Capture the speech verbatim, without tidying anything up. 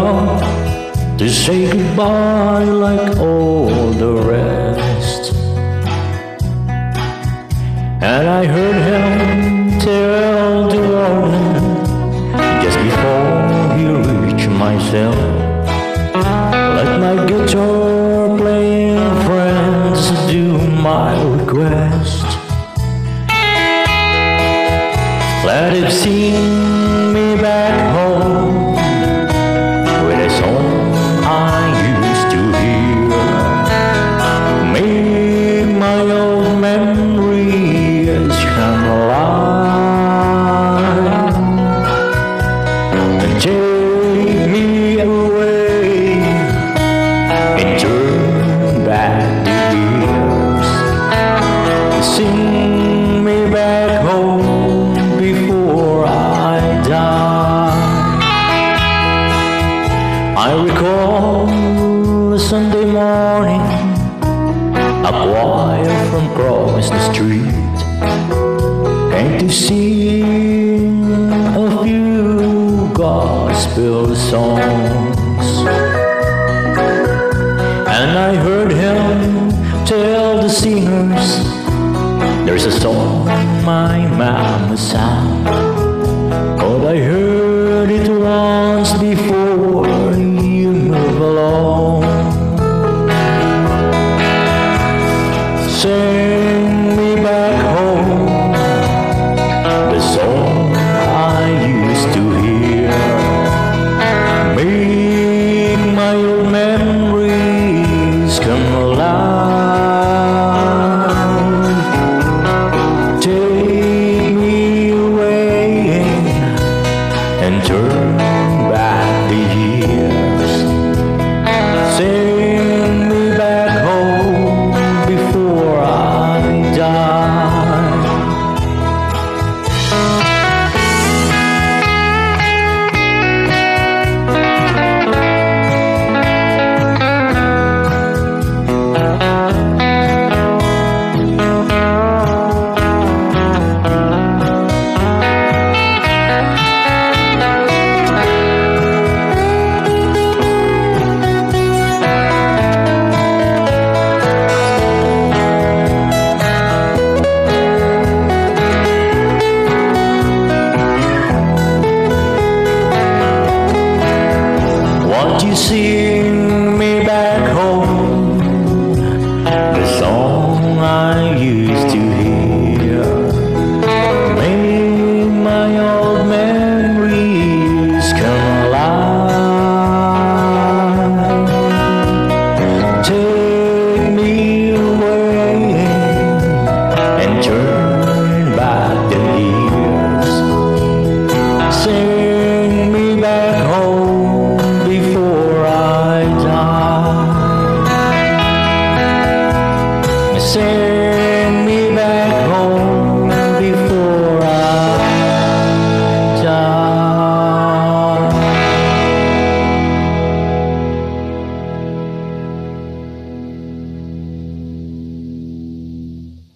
out to say goodbye like all the rest. And I heard him tell the warden just before he reached my cell, let my guitar playing friends do my request. Let it sing me back home with a song I used to hear. Make my old memories come alive and take me away and turn back the years. Sing me back home before I die. I recall a Sunday morning, a choir from across the street came to sing a few gospel songs. And I heard him tell the singers, there's a song my mama sang, but I heard it once before you move along. Sing me back home the song I used to hear. Make my old memories come alive. Take me away and turn back the years. Sing me back home before I die. What you sing